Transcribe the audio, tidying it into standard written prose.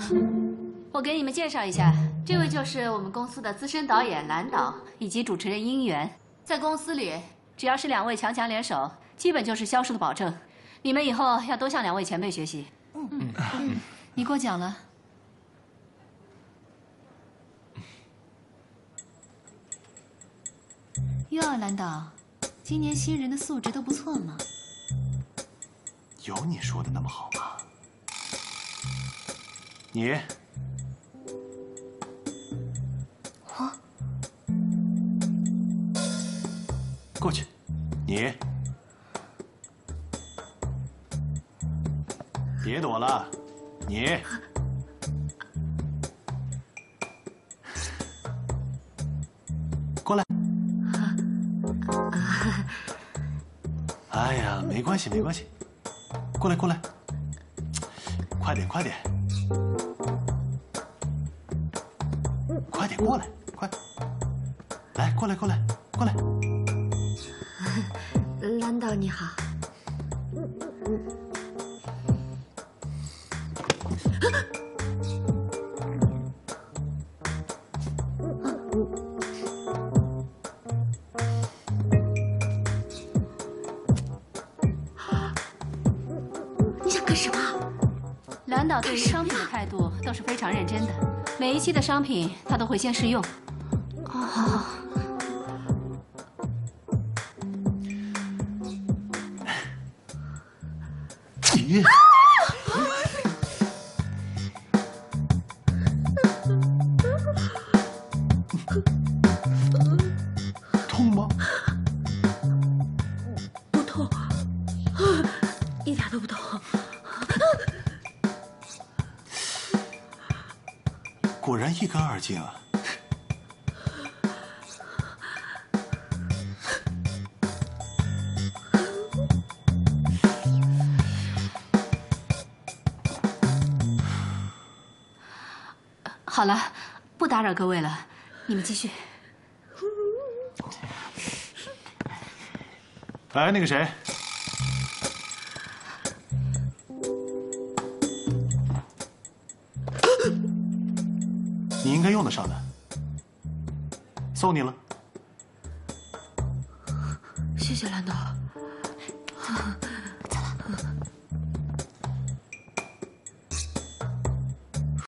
我给你们介绍一下，这位就是我们公司的资深导演蓝导以及主持人殷元。在公司里，只要是2位强强联手，基本就是销售的保证。你们以后要多向2位前辈学习。你过奖了。哟，蓝导，今年新人的素质都不错嘛。 有你说的那么好吗？你。 过去，你别躲了，你过来。哎呀，没关系，没关系，过来，过来，快点，快点，快点过来，快，来，过来，过来，过来。 蓝导你好，你想干什么？ 蓝导对于商品的态度都是非常认真的，每一期的商品他都会先试用。哦。 痛吗？ 不痛，一点都不痛。 果然一干二净啊！ 好了，不打扰各位了，你们继续。 哎，那个谁，你应该用得上的，送你了。 谢谢蓝导。